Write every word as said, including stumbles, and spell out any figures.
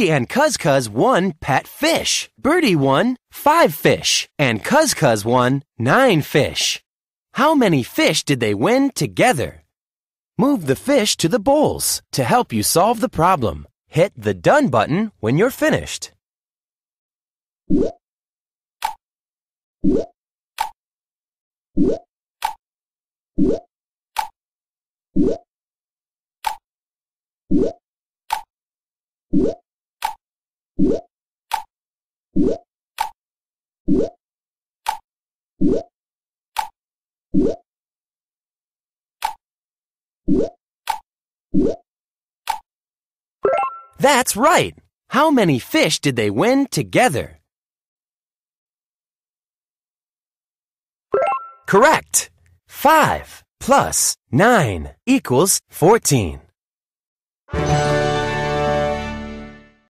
Birdie and Cuz Cuz won pet fish. Birdie won five fish, and Cuz Cuz won nine fish. How many fish did they win together? Move the fish to the bowls to help you solve the problem. Hit the Done button when you're finished. That's right! How many fish did they win together? Correct! Five plus nine equals fourteen.